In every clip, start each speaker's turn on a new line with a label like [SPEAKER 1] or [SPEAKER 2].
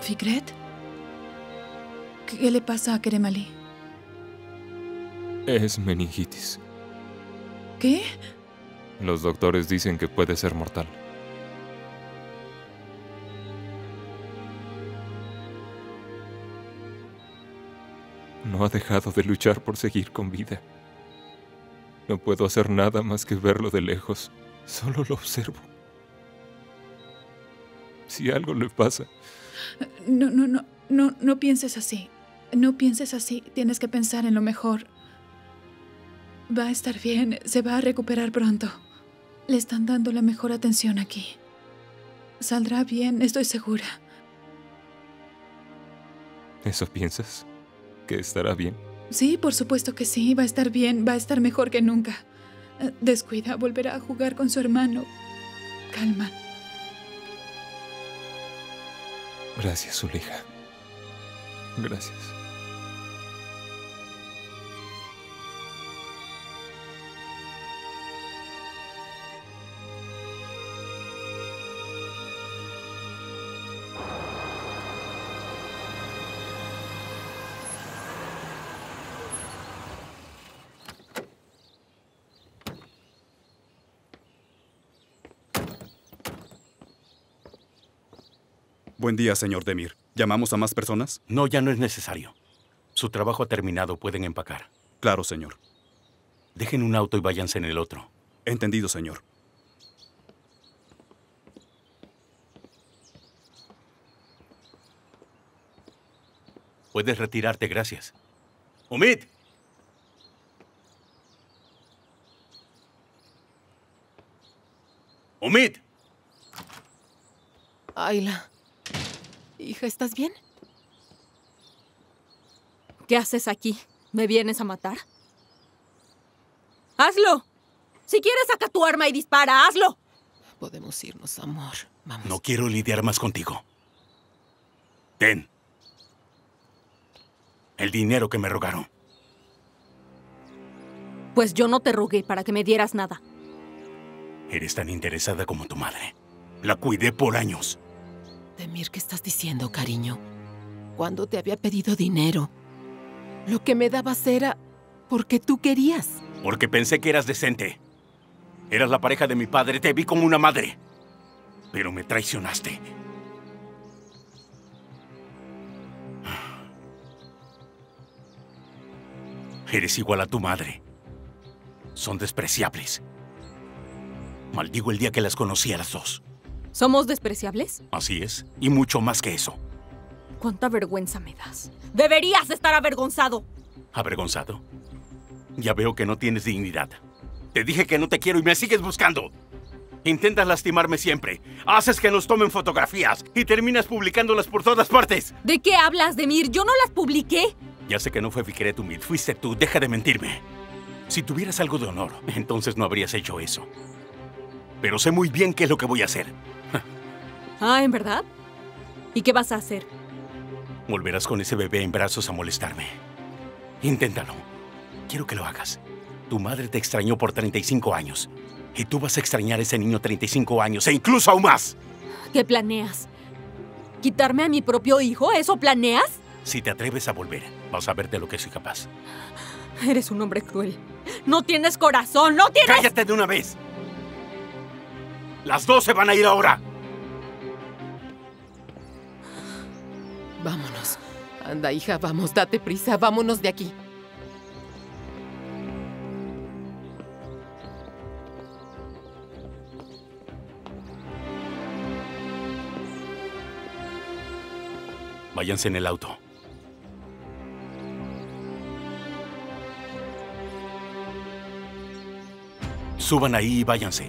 [SPEAKER 1] ¿Fikret? ¿Qué le pasa a Kerem Ali?
[SPEAKER 2] Es meningitis.
[SPEAKER 1] ¿Qué?
[SPEAKER 2] Los doctores dicen que puede ser mortal. No ha dejado de luchar por seguir con vida. No puedo hacer nada más que verlo de lejos. Solo lo observo. Si algo le pasa...
[SPEAKER 1] No pienses así. No pienses así. Tienes que pensar en lo mejor. Va a estar bien. Se va a recuperar pronto. Le están dando la mejor atención aquí. Saldrá bien, estoy segura.
[SPEAKER 2] ¿Eso piensas? ¿Que estará bien?
[SPEAKER 1] Sí, por supuesto que sí. Va a estar bien. Va a estar mejor que nunca. Descuida, volverá a jugar con su hermano. Calma.
[SPEAKER 2] Gracias, Zuleyha. Gracias.
[SPEAKER 3] Buen día, señor Demir. ¿Llamamos a más personas?
[SPEAKER 4] No, ya no es necesario. Su trabajo ha terminado. Pueden empacar.
[SPEAKER 3] Claro, señor.
[SPEAKER 4] Dejen un auto y váyanse en el otro.
[SPEAKER 3] Entendido, señor.
[SPEAKER 4] Puedes retirarte, gracias. ¡Umid! ¡Umid!
[SPEAKER 5] Ayla. Hija, ¿estás bien?
[SPEAKER 6] ¿Qué haces aquí? ¿Me vienes a matar? ¡Hazlo! Si quieres, saca tu arma y dispara. ¡Hazlo!
[SPEAKER 5] Podemos irnos, amor. Vamos.
[SPEAKER 4] No quiero lidiar más contigo. Ten. El dinero que me rogaron.
[SPEAKER 6] Pues yo no te rogué para que me dieras nada.
[SPEAKER 4] Eres tan interesada como tu madre. La cuidé por años.
[SPEAKER 5] Demir, ¿qué estás diciendo, cariño? Cuando te había pedido dinero, lo que me dabas era porque tú querías.
[SPEAKER 4] Porque pensé que eras decente. Eras la pareja de mi padre, te vi como una madre. Pero me traicionaste. Eres igual a tu madre. Son despreciables. Maldigo el día que las conocí a las dos.
[SPEAKER 6] ¿Somos despreciables?
[SPEAKER 4] Así es, y mucho más que eso.
[SPEAKER 6] ¿Cuánta vergüenza me das? ¡Deberías estar avergonzado!
[SPEAKER 4] ¿Avergonzado? Ya veo que no tienes dignidad. Te dije que no te quiero y me sigues buscando. Intentas lastimarme siempre. Haces que nos tomen fotografías y terminas publicándolas por todas partes.
[SPEAKER 6] ¿De qué hablas, Demir? ¡Yo no las publiqué!
[SPEAKER 4] Ya sé que no fue Fikret Umid, fuiste tú. Deja de mentirme. Si tuvieras algo de honor, entonces no habrías hecho eso. Pero sé muy bien qué es lo que voy a hacer.
[SPEAKER 6] Ah, ¿en verdad? ¿Y qué vas a hacer?
[SPEAKER 4] Volverás con ese bebé en brazos a molestarme. Inténtalo. Quiero que lo hagas. Tu madre te extrañó por 35 años. Y tú vas a extrañar a ese niño 35 años, e incluso aún más.
[SPEAKER 6] ¿Qué planeas? ¿Quitarme a mi propio hijo? ¿Eso planeas?
[SPEAKER 4] Si te atreves a volver, vas a ver de lo que soy capaz.
[SPEAKER 6] Eres un hombre cruel. ¡No tienes corazón! ¡No tienes!
[SPEAKER 4] ¡Cállate de una vez! ¡Las dos se van a ir ahora!
[SPEAKER 5] Vámonos. Anda, hija, vamos, date prisa, vámonos de aquí.
[SPEAKER 4] Váyanse en el auto. Suban ahí y váyanse.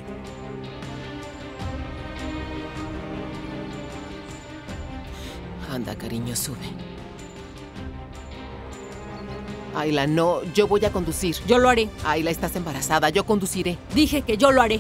[SPEAKER 5] Anda, cariño, sube. Ayla, no, yo voy a conducir.
[SPEAKER 6] Yo lo haré.
[SPEAKER 5] Ayla, estás embarazada, yo conduciré.
[SPEAKER 6] Dije que yo lo haré.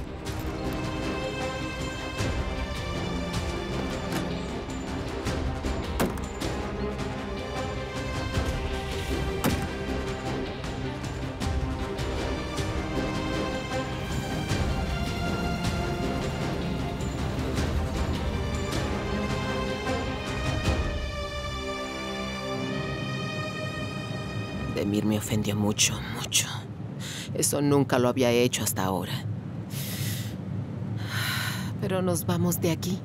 [SPEAKER 5] Demir me ofendió mucho, mucho. Eso nunca lo había hecho hasta ahora. Pero nos vamos de aquí.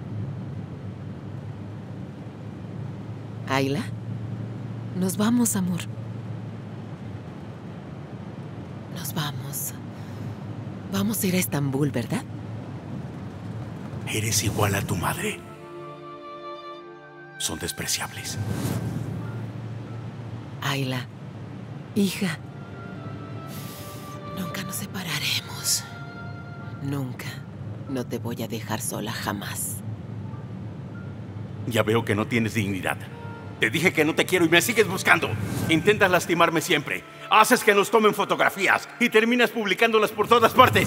[SPEAKER 5] Ayla, nos vamos, amor. Nos vamos. Vamos a ir a Estambul, ¿verdad?
[SPEAKER 4] Eres igual a tu madre. Son despreciables.
[SPEAKER 5] Ayla, hija, nunca nos separaremos. Nunca. No te voy a dejar sola jamás.
[SPEAKER 4] Ya veo que no tienes dignidad. Te dije que no te quiero y me sigues buscando. Intentas lastimarme siempre. Haces que nos tomen fotografías y terminas publicándolas por todas partes.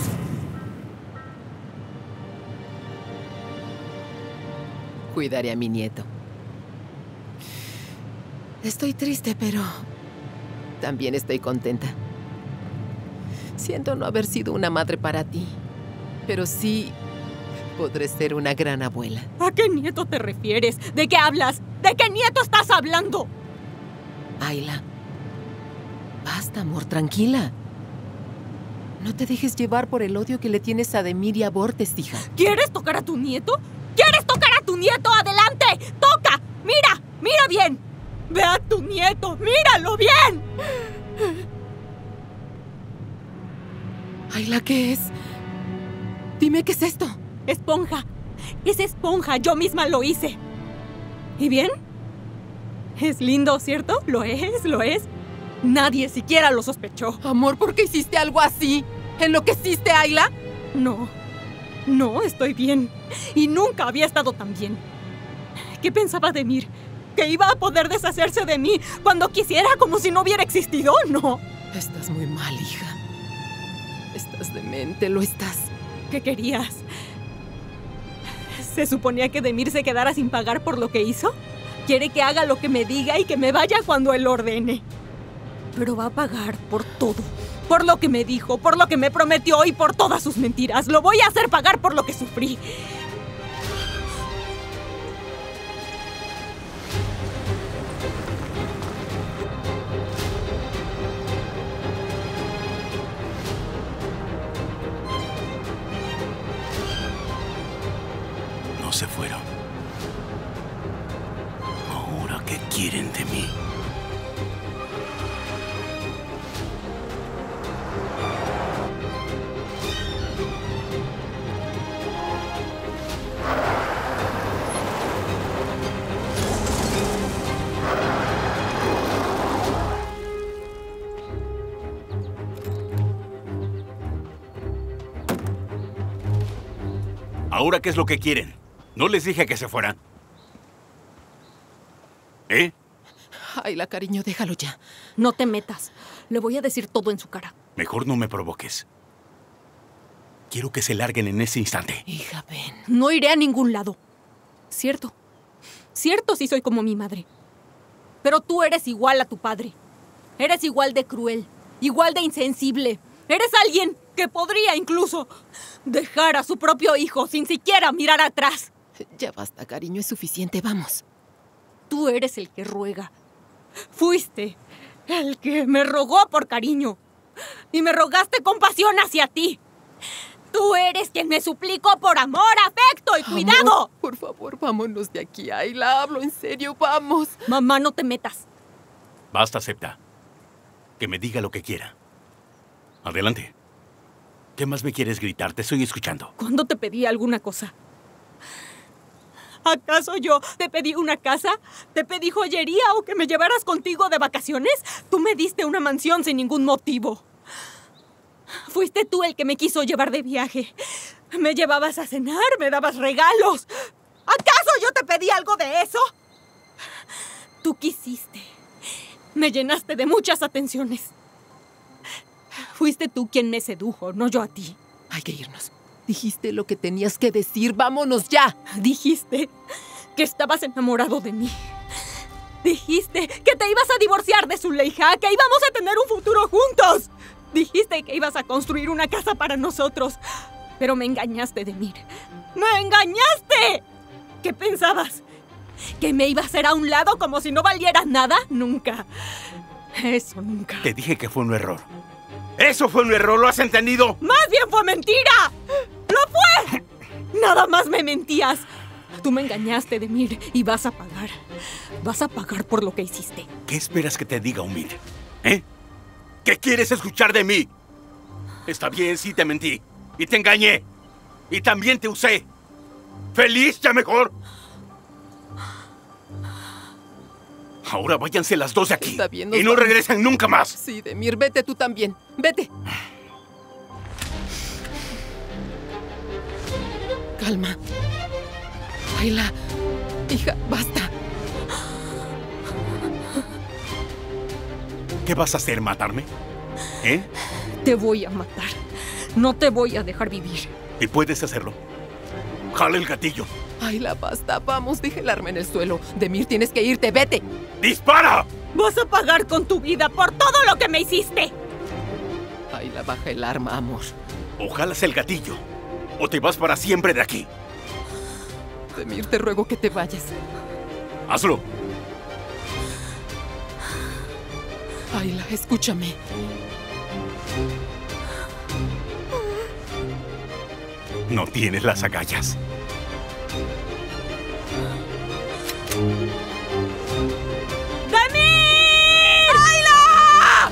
[SPEAKER 5] Cuidaré a mi nieto. Estoy triste, pero también estoy contenta. Siento no haber sido una madre para ti, pero sí podré ser una gran abuela.
[SPEAKER 6] ¿A qué nieto te refieres? ¿De qué hablas? ¿De qué nieto estás hablando?
[SPEAKER 5] Ayla, basta, amor, tranquila. No te dejes llevar por el odio que le tienes a Demir y a Bortes, hija.
[SPEAKER 6] ¿Quieres tocar a tu nieto? ¿Quieres tocar a tu nieto? ¡Adelante! ¡Toca! ¡Mira! ¡Mira bien! ¡Ve a tu nieto! ¡Míralo bien!
[SPEAKER 5] Ayla, ¿qué es? Dime, ¿qué es esto?
[SPEAKER 6] Esponja. Es esponja. Yo misma lo hice. ¿Y bien? Es lindo, ¿cierto? Lo es, lo es. Nadie siquiera lo sospechó.
[SPEAKER 5] Amor, ¿por qué hiciste algo así? ¿Enloqueciste, Ayla?
[SPEAKER 6] No. No, estoy bien. Y nunca había estado tan bien. ¿Qué pensaba Demir? ¿Que iba a poder deshacerse de mí cuando quisiera, como si no hubiera existido? No.
[SPEAKER 5] Estás muy mal, hija. Estás demente, lo estás.
[SPEAKER 6] ¿Qué querías? ¿Se suponía que Demir se quedara sin pagar por lo que hizo? Quiere que haga lo que me diga y que me vaya cuando él ordene. Pero va a pagar por todo. Por lo que me dijo, por lo que me prometió y por todas sus mentiras. Lo voy a hacer pagar por lo que sufrí.
[SPEAKER 4] No se fueron. ¿Ahora qué quieren de mí? ¿Ahora qué es lo que quieren? ¿No les dije que se fueran? ¿Eh?
[SPEAKER 5] Ayla, cariño, déjalo ya.
[SPEAKER 6] No te metas. Le voy a decir todo en su cara.
[SPEAKER 4] Mejor no me provoques. Quiero que se larguen en ese instante.
[SPEAKER 5] Hija, ven.
[SPEAKER 6] No iré a ningún lado. Cierto. Cierto, sí soy como mi madre. Pero tú eres igual a tu padre. Eres igual de cruel, igual de insensible. Eres alguien que podría incluso dejar a su propio hijo sin siquiera mirar atrás.
[SPEAKER 5] Ya basta, cariño, es suficiente, vamos.
[SPEAKER 6] Tú eres el que ruega. Fuiste el que me rogó por cariño. Y me rogaste compasión hacia ti. Tú eres quien me suplicó por amor, afecto y cuidado.
[SPEAKER 5] Amor, por favor, vámonos de aquí, Ayla. Hablo en serio, vamos.
[SPEAKER 6] Mamá, no te metas.
[SPEAKER 4] Basta, Septa. Que me diga lo que quiera. Adelante. ¿Qué más me quieres gritar? Te estoy escuchando.
[SPEAKER 6] ¿Cuándo te pedí alguna cosa? ¿Acaso yo te pedí una casa? ¿Te pedí joyería o que me llevaras contigo de vacaciones? Tú me diste una mansión sin ningún motivo. Fuiste tú el que me quiso llevar de viaje. Me llevabas a cenar, me dabas regalos. ¿Acaso yo te pedí algo de eso? Tú quisiste. Me llenaste de muchas atenciones. Fuiste tú quien me sedujo, no yo a ti.
[SPEAKER 5] Hay que irnos. Dijiste lo que tenías que decir. ¡Vámonos ya!
[SPEAKER 6] Dijiste que estabas enamorado de mí. Dijiste que te ibas a divorciar de Zuleija, que íbamos a tener un futuro juntos. Dijiste que ibas a construir una casa para nosotros. Pero me engañaste, Demir. ¡Me engañaste! ¿Qué pensabas? ¿Que me iba a hacer a un lado como si no valiera nada? Nunca. Eso nunca.
[SPEAKER 4] Te dije que fue un error. ¡Eso fue un error! ¿Lo has entendido?
[SPEAKER 6] ¡Más bien fue mentira! ¡Lo fue! Nada más me mentías. Tú me engañaste, Demir, y vas a pagar. Vas a pagar por lo que hiciste.
[SPEAKER 4] ¿Qué esperas que te diga, Umid? ¿Eh? ¿Qué quieres escuchar de mí? Está bien, sí te mentí. Y te engañé. Y también te usé. ¿Feliz ya mejor? Ahora váyanse las dos de aquí.
[SPEAKER 5] Está bien,
[SPEAKER 4] y no regresen nunca más.
[SPEAKER 5] Sí, Demir, vete tú también. Vete. Calma. Ayla. Hija, basta.
[SPEAKER 4] ¿Qué vas a hacer, matarme? ¿Eh?
[SPEAKER 6] Te voy a matar. No te voy a dejar vivir.
[SPEAKER 4] ¿Y puedes hacerlo? Jala el gatillo.
[SPEAKER 5] Ayla, basta. Vamos, deja el arma en el suelo. Demir, tienes que irte. Vete.
[SPEAKER 4] ¡Dispara!
[SPEAKER 6] Vas a pagar con tu vida por todo lo que me hiciste.
[SPEAKER 5] Ayla, baja el arma, amor.
[SPEAKER 4] O jalas el gatillo, o te vas para siempre de aquí.
[SPEAKER 5] Demir, te ruego que te vayas.
[SPEAKER 4] ¡Hazlo!
[SPEAKER 5] Ayla, escúchame.
[SPEAKER 4] No tienes las agallas.
[SPEAKER 6] ¡Demir! ¡Ayla!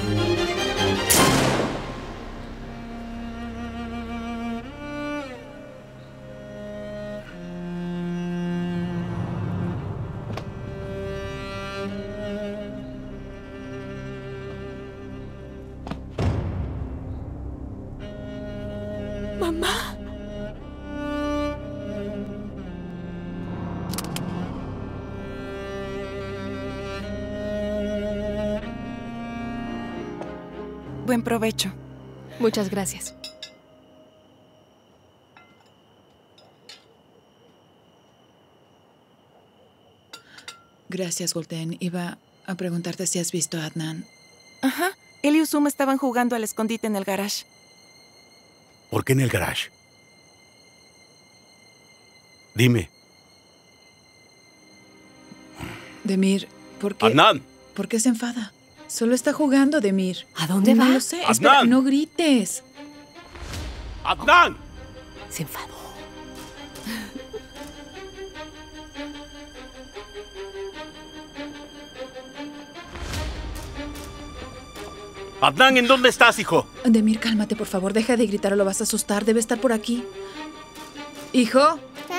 [SPEAKER 6] Mamá.
[SPEAKER 7] Buen provecho.
[SPEAKER 8] Muchas gracias.
[SPEAKER 1] Gracias, Gulten. Iba a preguntarte si has visto a Adnan.
[SPEAKER 7] Ajá. Él y Uzuma estaban jugando al escondite en el garage.
[SPEAKER 4] ¿Por qué en el garage? Dime.
[SPEAKER 1] Demir, ¿por qué?
[SPEAKER 4] ¡Adnan!
[SPEAKER 1] ¿Por qué se enfada? Solo está jugando, Demir.
[SPEAKER 8] ¿A dónde va?
[SPEAKER 1] No lo sé.
[SPEAKER 4] ¡Adnan!
[SPEAKER 1] Espera, no grites.
[SPEAKER 4] ¡Adnan!
[SPEAKER 8] Se enfadó.
[SPEAKER 4] ¡Adnan, ¿en dónde estás, hijo?
[SPEAKER 1] Demir, cálmate, por favor. Deja de gritar o lo vas a asustar. Debe estar por aquí. ¿Hijo?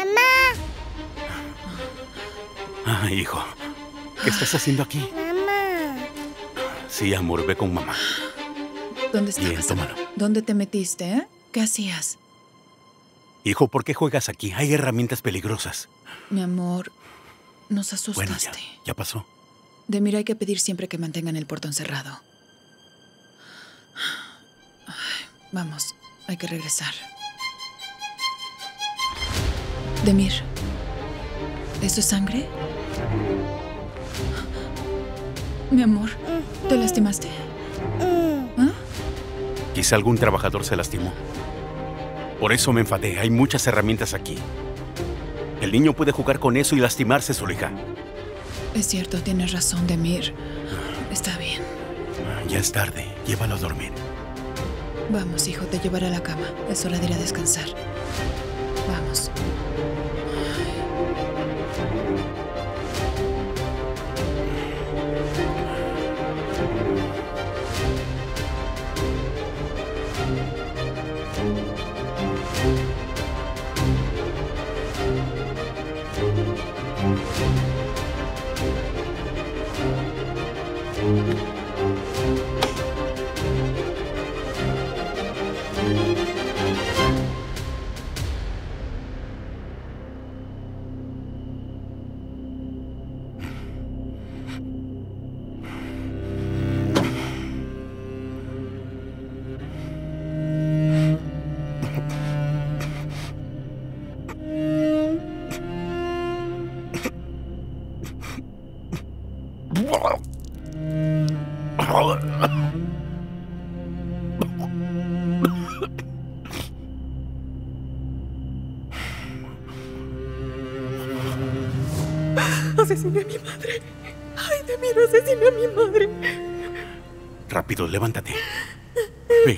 [SPEAKER 4] Ah, hijo. ¿Qué estás haciendo aquí?
[SPEAKER 9] Mamá.
[SPEAKER 4] Sí, amor, ve con mamá.
[SPEAKER 1] ¿Dónde estabas?
[SPEAKER 4] Bien, tómalo.
[SPEAKER 1] ¿Dónde te metiste, eh? ¿Qué hacías?
[SPEAKER 4] Hijo, ¿por qué juegas aquí? Hay herramientas peligrosas.
[SPEAKER 1] Mi amor, nos
[SPEAKER 4] Bueno,
[SPEAKER 1] asustaste.
[SPEAKER 4] ya pasó.
[SPEAKER 1] Demir, hay que pedir siempre que mantengan el portón cerrado. Ay, vamos, hay que regresar. Demir, ¿eso es sangre? Mi amor, ¿te lastimaste? ¿Ah?
[SPEAKER 4] Quizá algún trabajador se lastimó. Por eso me enfadé. Hay muchas herramientas aquí. El niño puede jugar con eso y lastimarse, Zuleyha.
[SPEAKER 1] Es cierto, tienes razón, Demir. Está bien.
[SPEAKER 4] Ya es tarde. Llévalo a dormir.
[SPEAKER 1] Vamos, hijo, te llevaré a la cama. Es hora de ir a descansar. Vamos.
[SPEAKER 6] Asesiné a mi madre. Ay, Demir, asesiné a mi madre.
[SPEAKER 4] Rápido, levántate. Ven.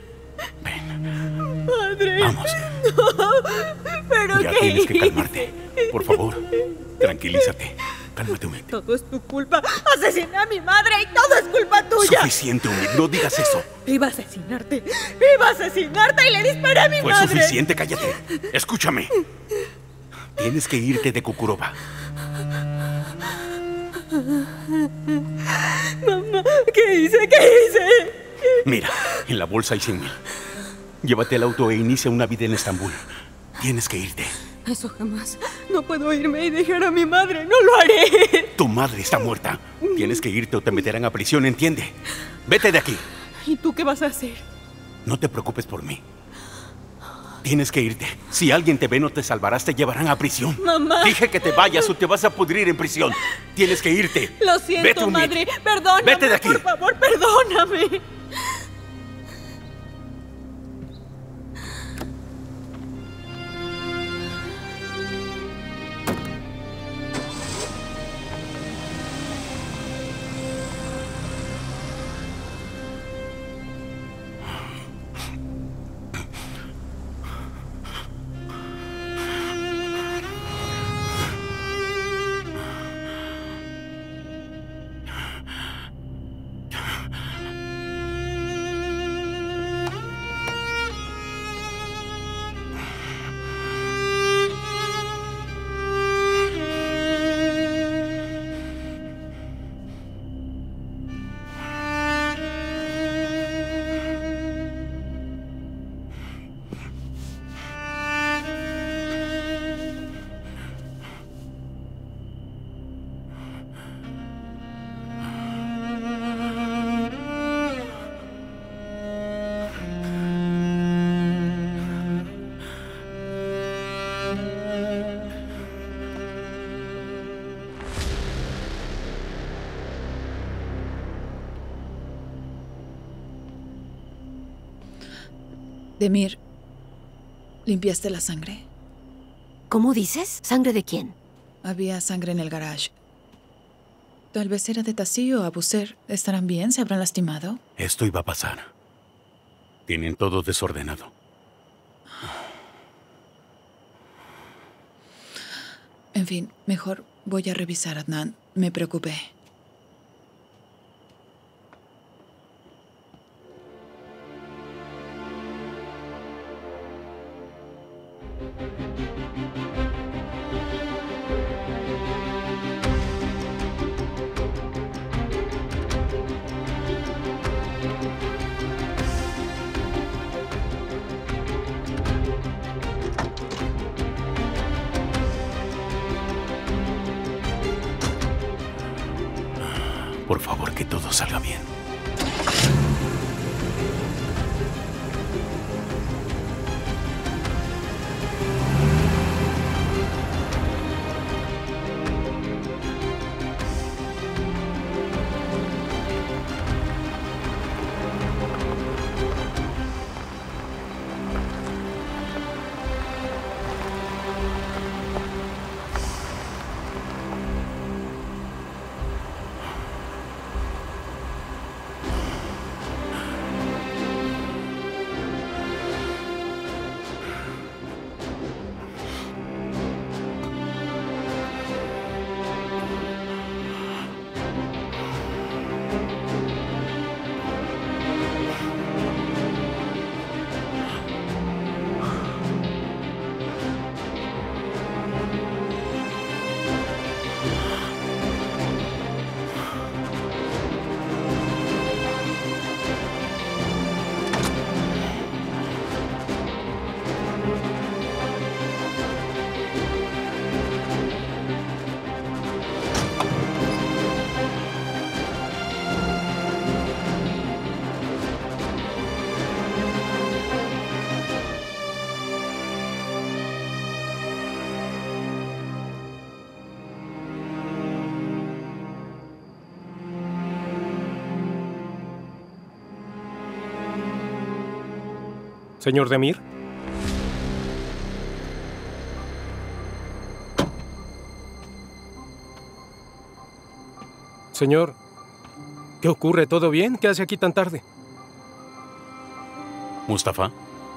[SPEAKER 4] Ven.
[SPEAKER 6] Padre.
[SPEAKER 4] Vamos.
[SPEAKER 6] ¿Pero
[SPEAKER 4] ya
[SPEAKER 6] qué
[SPEAKER 4] tienes que
[SPEAKER 6] hice?
[SPEAKER 4] calmarte. Por favor, tranquilízate. Cálmate, Umid.
[SPEAKER 6] Todo es tu culpa. Asesiné a mi madre y todo es culpa tuya.
[SPEAKER 4] Suficiente, Umid. No digas eso.
[SPEAKER 6] Iba a asesinarte. Iba a asesinarte y le disparé a mi
[SPEAKER 4] Fue
[SPEAKER 6] madre.
[SPEAKER 4] suficiente, cállate. Escúchame. Tienes que irte de Kukuroba.
[SPEAKER 6] Mamá, ¿qué hice? ¿Qué hice?
[SPEAKER 4] Mira, en la bolsa hay 100,000. Llévate el auto e inicia una vida en Estambul. Tienes que irte.
[SPEAKER 6] Eso jamás. No puedo irme y dejar a mi madre. No lo haré.
[SPEAKER 4] Tu madre está muerta. Tienes que irte o te meterán a prisión, ¿entiende? Vete de aquí.
[SPEAKER 6] ¿Y tú qué vas a hacer?
[SPEAKER 4] No te preocupes por mí. Tienes que irte. Si alguien te ve, no te salvarás, te llevarán a prisión.
[SPEAKER 6] Mamá.
[SPEAKER 4] Dije que te vayas o te vas a pudrir en prisión. Tienes que irte.
[SPEAKER 6] Lo siento,
[SPEAKER 4] Vete, Umid.
[SPEAKER 6] madre. Perdóname.
[SPEAKER 4] Vete de aquí.
[SPEAKER 6] Por favor, perdóname.
[SPEAKER 1] Demir, ¿limpiaste la sangre?
[SPEAKER 8] ¿Cómo dices? ¿Sangre de quién?
[SPEAKER 1] Había sangre en el garage. Tal vez era de Tasi o Abuser. ¿Estarán bien? ¿Se habrán lastimado?
[SPEAKER 4] Esto iba a pasar. Tienen todo desordenado.
[SPEAKER 1] En fin, mejor voy a revisar, Adnan. Me preocupé.
[SPEAKER 4] Por favor, que todo salga bien.
[SPEAKER 9] Señor Demir. Señor, ¿Qué ocurre? ¿Todo bien? ¿Qué hace aquí tan tarde?
[SPEAKER 4] Mustafa.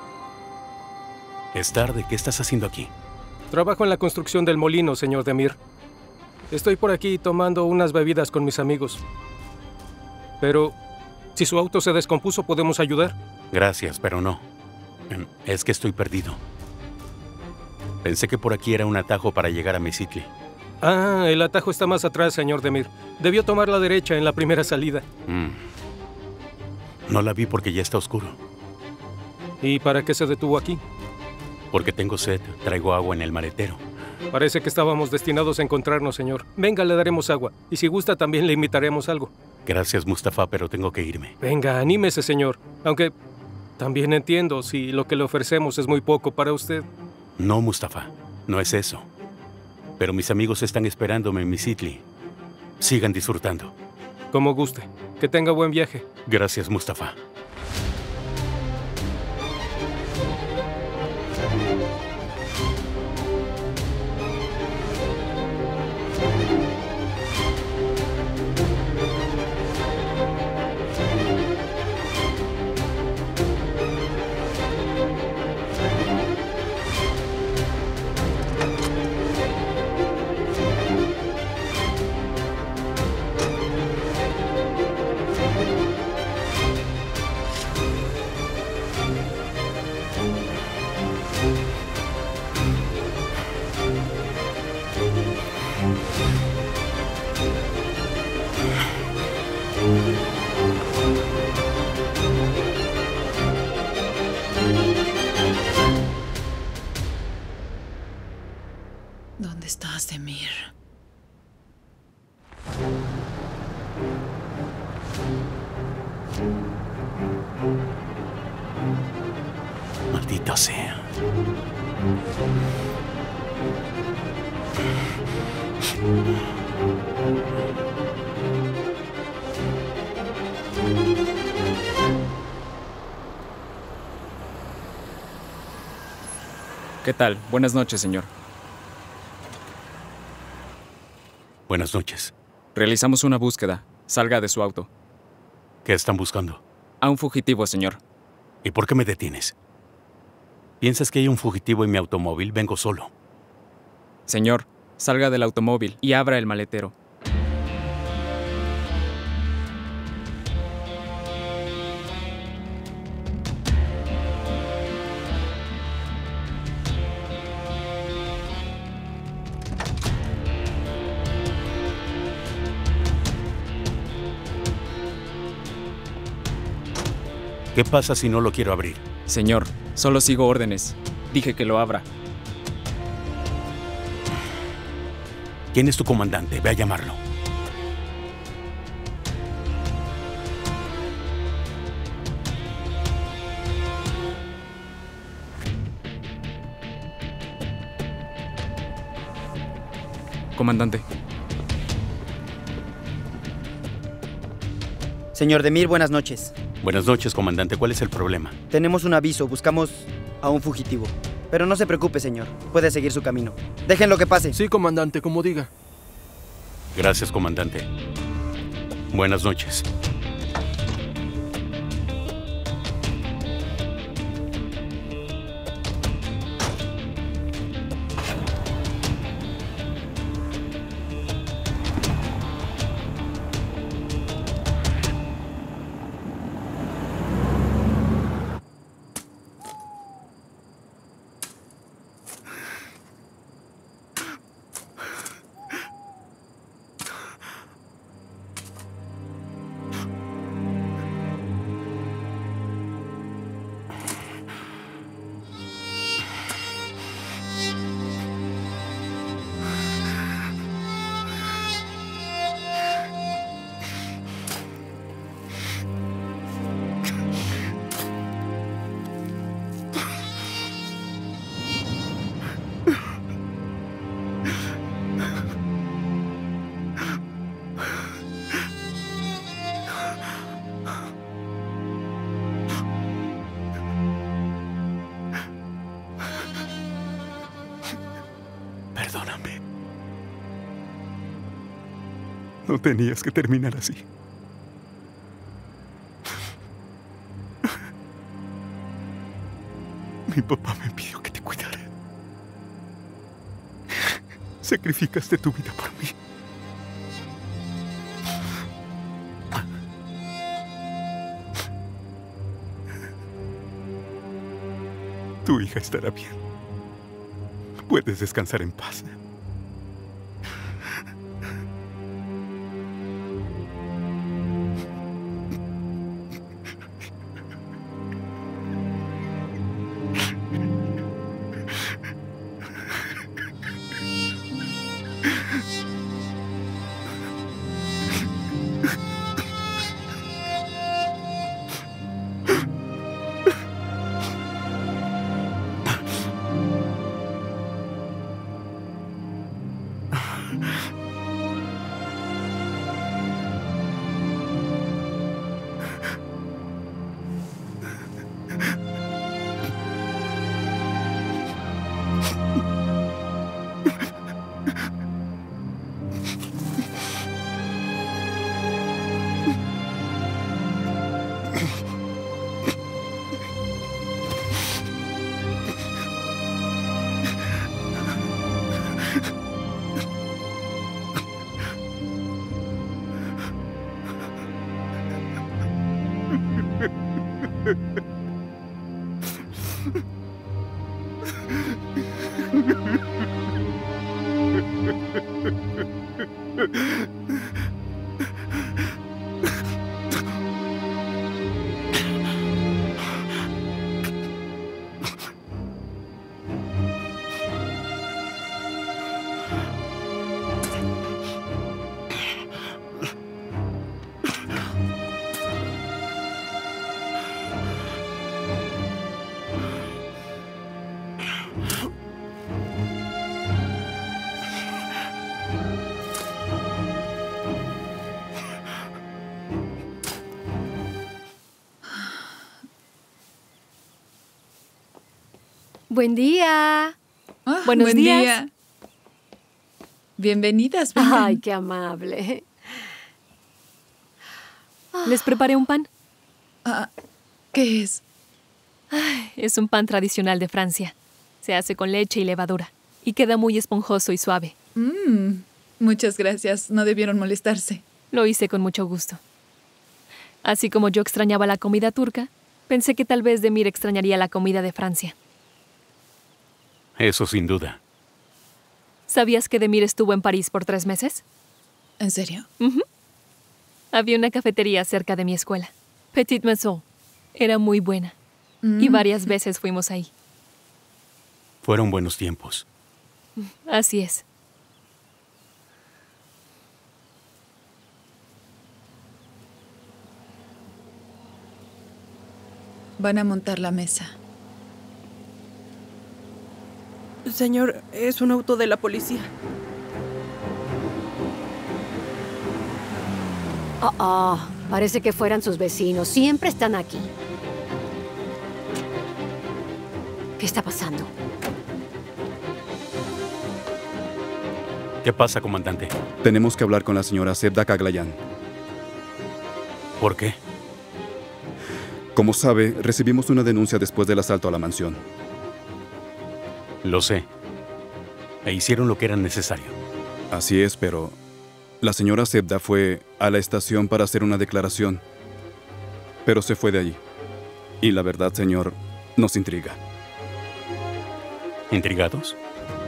[SPEAKER 4] Es tarde. ¿Qué estás haciendo aquí?
[SPEAKER 9] Trabajo en la construcción del molino, señor Demir. Estoy por aquí tomando unas bebidas con mis amigos. Pero, si su auto se descompuso, ¿podemos ayudar?
[SPEAKER 4] Gracias, pero no. Es que estoy perdido. Pensé que por aquí era un atajo para llegar a Mesitli.
[SPEAKER 9] Ah, el atajo está más atrás, señor Demir. Debió tomar la derecha en la primera salida.
[SPEAKER 4] No la vi porque ya está oscuro.
[SPEAKER 9] ¿Y para qué se detuvo aquí?
[SPEAKER 4] Porque tengo sed. Traigo agua en el maletero.
[SPEAKER 9] Parece que estábamos destinados a encontrarnos, señor. Venga, le daremos agua. Y si gusta, también le invitaremos algo.
[SPEAKER 4] Gracias, Mustafa, pero tengo que irme.
[SPEAKER 9] Venga, anímese, señor. Aunque también entiendo si lo que le ofrecemos es muy poco para usted.
[SPEAKER 4] No, Mustafa. No es eso. Pero mis amigos están esperándome en Mesitli. Sigan disfrutando.
[SPEAKER 9] Como guste. Que tenga buen viaje.
[SPEAKER 4] Gracias, Mustafa.
[SPEAKER 1] ¿Dónde estás, Demir?
[SPEAKER 4] Maldita sea.
[SPEAKER 10] ¿Qué tal? Buenas noches, señor.
[SPEAKER 4] Buenas noches.
[SPEAKER 10] Realizamos una búsqueda. Salga de su auto.
[SPEAKER 4] ¿Qué están buscando?
[SPEAKER 10] A un fugitivo, señor.
[SPEAKER 4] ¿Y por qué me detienes? ¿Piensas que hay un fugitivo en mi automóvil? Vengo solo.
[SPEAKER 10] Señor, salga del automóvil y abra el maletero.
[SPEAKER 4] ¿Qué pasa si no lo quiero abrir?
[SPEAKER 10] Señor, solo sigo órdenes. Dije que lo abra.
[SPEAKER 4] ¿Quién es tu comandante? Ve a llamarlo.
[SPEAKER 10] Comandante.
[SPEAKER 11] Señor Demir, buenas noches.
[SPEAKER 4] Buenas noches, comandante. ¿Cuál es el problema?
[SPEAKER 11] Tenemos un aviso. Buscamos a un fugitivo. Pero no se preocupe, señor. Puede seguir su camino. Déjenlo que pase.
[SPEAKER 12] Sí, comandante, como diga.
[SPEAKER 4] Gracias, comandante. Buenas noches.
[SPEAKER 3] No tenías que terminar así.
[SPEAKER 2] Mi papá me pidió que te cuidara. Sacrificaste tu vida por mí. Tu hija estará bien. Puedes descansar en paz.
[SPEAKER 8] Buen día.
[SPEAKER 1] Buenos
[SPEAKER 8] Buenos días.
[SPEAKER 1] Bienvenidas, vengan.
[SPEAKER 8] Ay, qué amable.
[SPEAKER 12] Les preparé un pan.
[SPEAKER 1] ¿Qué es?
[SPEAKER 12] Es un pan tradicional de Francia. Se hace con leche y levadura. Y queda muy esponjoso y suave.
[SPEAKER 1] Muchas gracias. No debieron molestarse.
[SPEAKER 12] Lo hice con mucho gusto. Así como yo extrañaba la comida turca, pensé que tal vez Demir extrañaría la comida de Francia.
[SPEAKER 4] Eso sin duda.
[SPEAKER 12] ¿Sabías que Demir estuvo en París por 3 meses?
[SPEAKER 1] ¿En serio?
[SPEAKER 12] Había una cafetería cerca de mi escuela. Petite Maison. Era muy buena. Y varias veces fuimos ahí.
[SPEAKER 4] Fueron buenos tiempos.
[SPEAKER 12] Así es.
[SPEAKER 1] Van a montar la mesa.
[SPEAKER 7] Señor, es un auto de la policía.
[SPEAKER 8] Parece que fueran sus vecinos. Siempre están aquí. ¿Qué está pasando?
[SPEAKER 4] ¿Qué pasa, comandante?
[SPEAKER 3] Tenemos que hablar con la señora Sebda Kaglayan.
[SPEAKER 4] ¿Por qué?
[SPEAKER 3] Como sabe, recibimos una denuncia después del asalto a la mansión.
[SPEAKER 4] Lo sé. E hicieron lo que era necesario.
[SPEAKER 3] Así es, pero la señora Sebda fue a la estación para hacer una declaración, pero se fue de allí. Y la verdad, señor, nos intriga.
[SPEAKER 4] ¿Intrigados?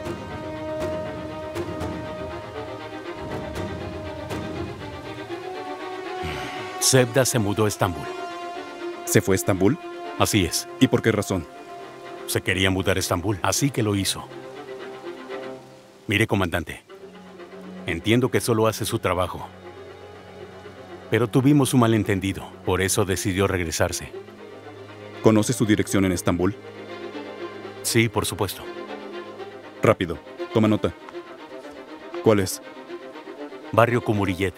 [SPEAKER 4] Sebda se mudó a Estambul.
[SPEAKER 3] ¿Se fue a Estambul?
[SPEAKER 4] Así es.
[SPEAKER 3] ¿Y por qué razón?
[SPEAKER 4] Se quería mudar a Estambul, así que lo hizo. Mire, comandante, entiendo que solo hace su trabajo. Pero tuvimos un malentendido, por eso decidió regresarse.
[SPEAKER 3] ¿Conoce su dirección en Estambul?
[SPEAKER 4] Sí, por supuesto.
[SPEAKER 3] Rápido, toma nota. ¿Cuál es?
[SPEAKER 4] Barrio Cumhuriyet.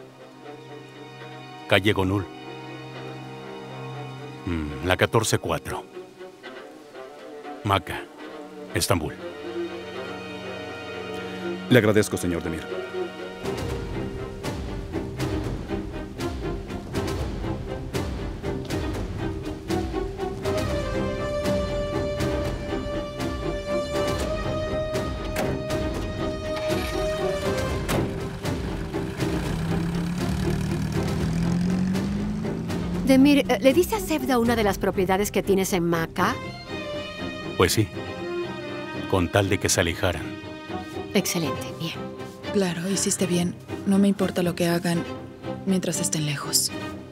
[SPEAKER 4] Calle Gonul. La 14-4. Maca, Estambul.
[SPEAKER 3] Le agradezco, señor Demir.
[SPEAKER 8] Demir, ¿le diste a Sevda una de las propiedades que tienes en Maca?
[SPEAKER 4] Pues sí, con tal de que se alejaran.
[SPEAKER 8] Excelente, bien.
[SPEAKER 1] Claro, hiciste bien. No me importa lo que hagan mientras estén lejos.